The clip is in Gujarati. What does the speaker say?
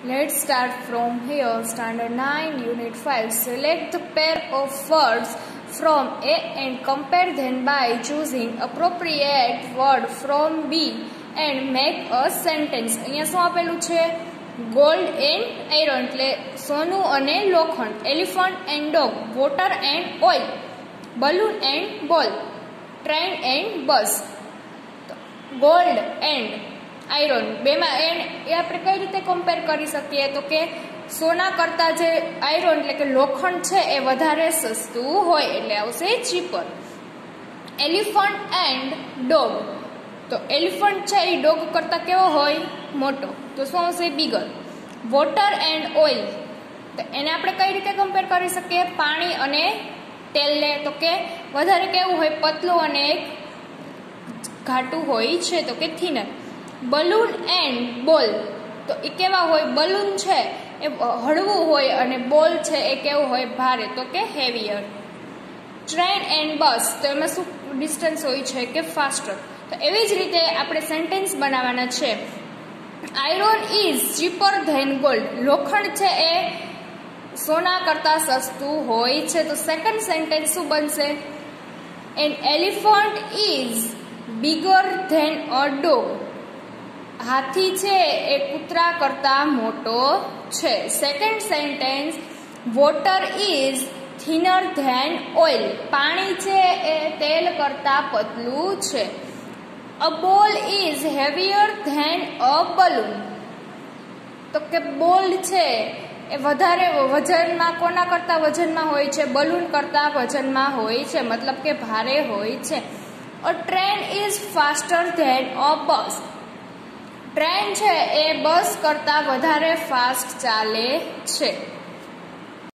Let's start from here. Standard 9, Unit 5. Select the pair of words from A and compare them by choosing appropriate word from B and make a sentence. અહીંયા શું આપેલું છે? Gold and iron એટલે સોનું અને લોખંડ. Elephant and dog. Water and oil. Balloon and ball. Train and bus. Gold and iron બેમાં એન્ડ એ આપણે કઈ રીતે કમ્પેર કરી શકીએ તો કે સોના કરતાં જે આયરન એટલે કે લોખંડ છે એ વધારે સસ્તું હોય એટલે આવશે ચીપર. એલિફન્ટ એન્ડ ડોગ તો એલિફન્ટ છે એ ડોગ કરતાં કેવો હોય? મોટો. તો શું આવશે? બિગર. વોટર એન્ડ ઓઇલ તો એને આપણે કઈ રીતે કમ્પેર કરી શકીએ? પાણી અને તેલને તો કે વધારે કેવું હોય? પતલું અને એક ઘાટું હોય છે તો કે થિનર. બલૂન એન્ડ બોલ તો એ કેવા હોય? બલૂન છે એ હળવું હોય અને બોલ છે એ કેવું હોય? ભારે તો કે હેવિયર. ટ્રેન એન્ડ બસ તો એમાં શું ડિસ્ટન્સ હોય છે કે ફાસ્ટર. તો એવી જ રીતે આપણે સેન્ટેન્સ બનાવવાના છે. Iron is cheaper than gold લોખંડ છે એ સોના કરતાં સસ્તું હોય છે. તો સેકન્ડ સેન્ટેન્સ શું બનશે? An elephant is bigger than a dog હાથી છે એ કૂતરા કરતાં મોટો છે. Second sentence water is thinner than oil પાણી છે એ તેલ કરતાં પતલું છે. A ball is heavier than a balloon તો કે બોલ છે એ વધારે વજનમાં કોના કરતાં વજનમાં હોય છે? બલૂન કરતાં વજનમાં હોય છે મતલબ કે ભારે હોય છે. A train is faster than a bus train છે એ બસ કરતાં વધારે ફાસ્ટ ચાલે છે.